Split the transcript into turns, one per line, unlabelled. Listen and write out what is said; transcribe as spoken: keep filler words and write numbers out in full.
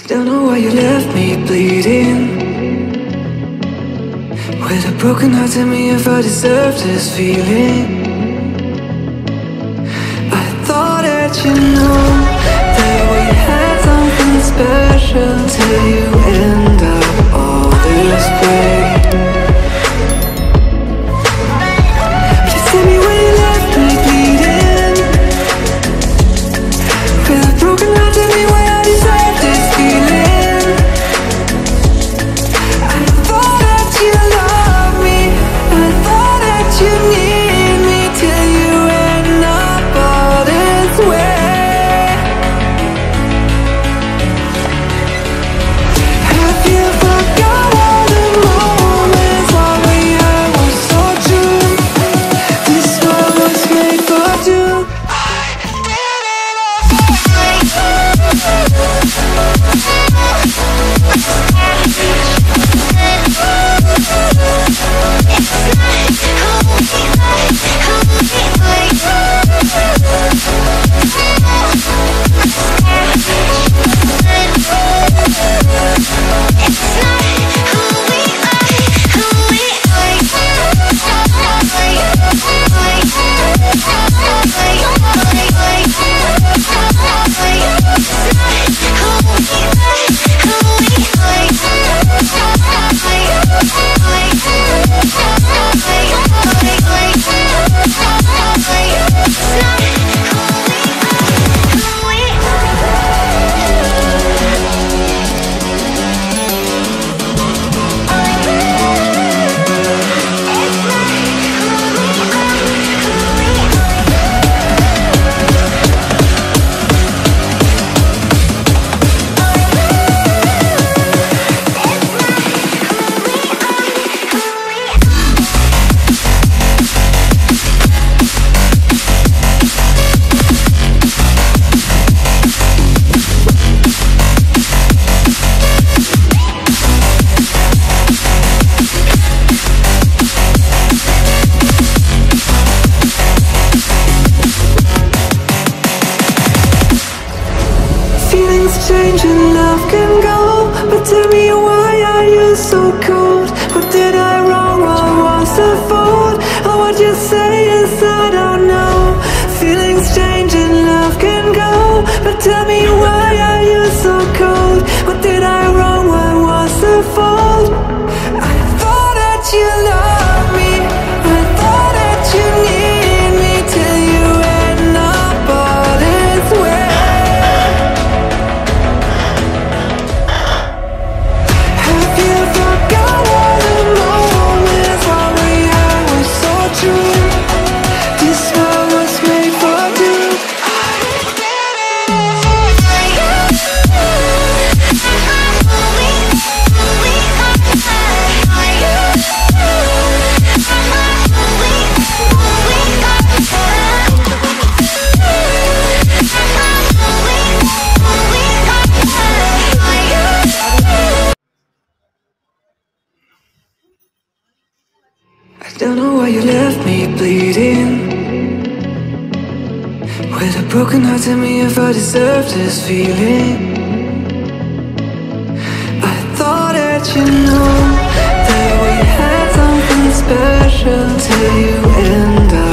Don't know why you left me bleeding. With a broken heart, tell me if I deserve this feeling. I thought that you know that we had something special till you end up all this way. Please tell me why you left me bleeding. With a broken heart, tell me why I deserve this feeling. I thought that you loved me, I thought that you need me till you end up all this way. Have you forgot all the moments while we had were so true? This world was made for two. Change and love can go, but tell me why are you so cold? What did I wrong? What was the fault? Or what you say is I don't know. Feelings change and love can go, but tell me why are you so cold? What did I wrong? What was the fault? I thought that you loved me, I thought that you need me till you end up all this way. Don't know why you left me bleeding. With a broken heart, tell me if I deserve this feeling. I thought that you know that we had something special till you end up